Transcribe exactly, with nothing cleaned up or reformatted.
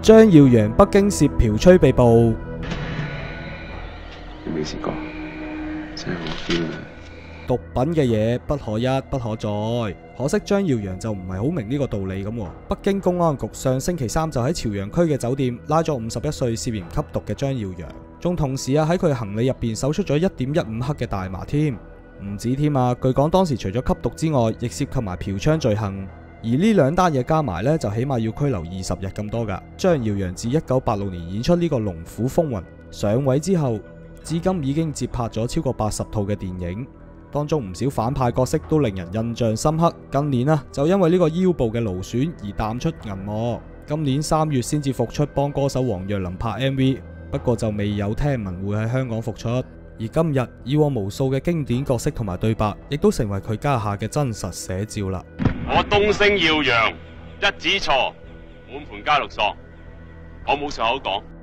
張耀揚北京涉嫖吹被捕。 你未試過，真係好 feel 啊！ 毒品嘅嘢不可一不可再，可惜張耀揚就唔係好明呢個道理咁。北京公安局上星期三就喺朝陽區嘅酒店拉咗五十一歲涉嫌吸毒嘅張耀揚，仲同時啊喺佢行李入邊搜出咗一點一五克嘅大麻添，唔止添啊！據講當時除咗吸毒之外，亦涉及埋嫖娼罪行，而呢兩單嘢加埋呢，就起碼要拘留二十日咁多噶。張耀揚自一九八六年演出呢個《龍虎風雲》上位之後，至今已經接拍咗超過八十套嘅電影，當中唔少反派角色都令人印象深刻。近年啊，就因為呢個腰部嘅勞損而淡出銀幕，今年三月先至復出幫歌手黃若琳拍 M V， 不過就未有聽聞會喺香港復出。而今日以往無數嘅經典角色同埋對白，亦都成為佢家下嘅真實寫照啦。 我東升耀揚，一子錯，滿盤皆落索，我冇實口講。